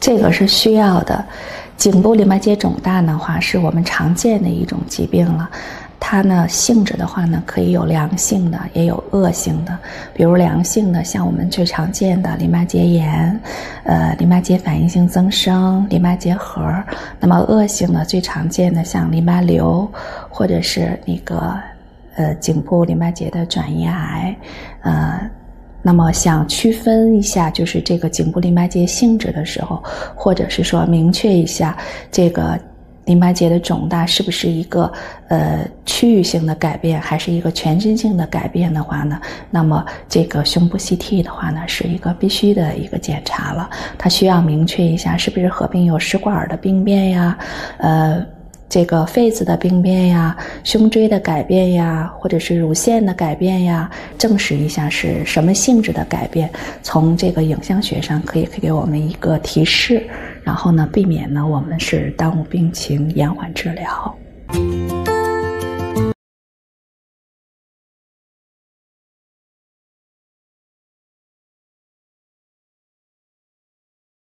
这个是需要的。颈部淋巴结肿大的话，是我们常见的一种疾病了。它呢性质的话呢，可以有良性的，也有恶性的。比如良性的，像我们最常见的淋巴结炎、淋巴结反应性增生、淋巴结核。那么恶性的最常见的像淋巴瘤，或者是那个颈部淋巴结的转移癌。那么想区分一下就是这个颈部淋巴结性质的时候，或者是说明确一下这个淋巴结的肿大是不是一个区域性的改变，还是一个全身性的改变的话呢，那么这个胸部 CT 的话呢，是一个必须的一个检查了。它需要明确一下是不是合并有食管的病变呀，这个肺子的病变呀，胸椎的改变呀，或者是乳腺的改变呀，证实一下是什么性质的改变，从这个影像学上可以给我们一个提示，然后呢避免呢我们是耽误病情，延缓治疗。